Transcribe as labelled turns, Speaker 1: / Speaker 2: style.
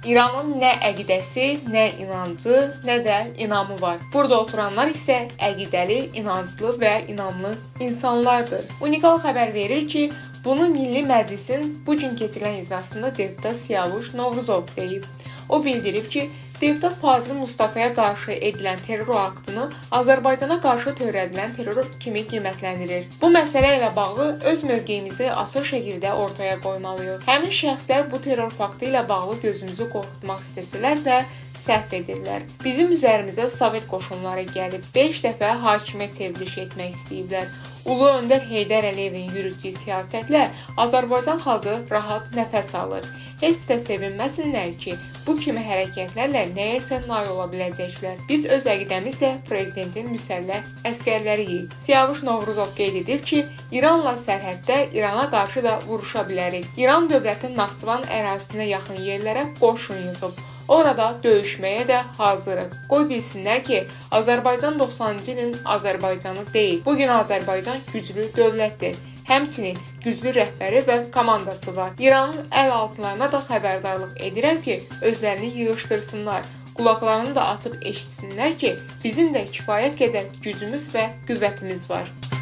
Speaker 1: İranın nə əqidəsi, nə inancı, nə də inamı var. Burada oturanlar isə əqidəli, inanclı və inamlı insanlardır. Unikal xəbər verir ki, bunu Milli Məclisin bu gün keçirilən iclasında deputat Siyavuş Novruzov deyib. O bildirib ki, deputat Fazıl Mustafaya qarşı edilən terror aktını Azərbaycana qarşı törədilən terror kimi qiymətləndirir. Bu məsələ ilə bağlı öz mövqeyimizi açıq şəkildə ortaya qoymalıyıq. Həmin şəxslər bu terror faktı ilə bağlı gözümüzü qorxutmaq istəsələr də səhv edirlər. Bizim üzərimizə Sovet qoşunları gəlib 5 dəfə hakimiyyət çevriliş etmək istəyiblər. Ulu Öndər Heydər Əliyevin yürütdüyü siyasətlə Azərbaycan xalqı rahat nəfəs alır. Heç də sevinməsinlər ki, bu kimi hərəkətlərlə nəyəsə nail ola biləcəklər. Biz öz əqidəmizlə prezidentin müsəlləh əskərləriyik. Siyavuş Novruzov qeyd edib ki, İranla sərhəddə İrana qarşı da vuruşa bilərik. İran dövləti Naxçıvan ərazisinə yaxın yerlərə qoşun yığıb. Orada döyüşməyə də hazırıq. Qoy bilsinlər ki, Azərbaycan 90-cı ilin Azərbaycanı deyil. Bugün Azərbaycan güclü dövlətdir. Həmçinin güclü rəhbəri və komandası var. İranın əl altlarına da xəbərdarlıq edirəm ki, özlərini yığışdırsınlar. Qulaqlarını da açıb eşitsinlər ki, bizim də kifayət qədər gücümüz və qüvvətimiz var.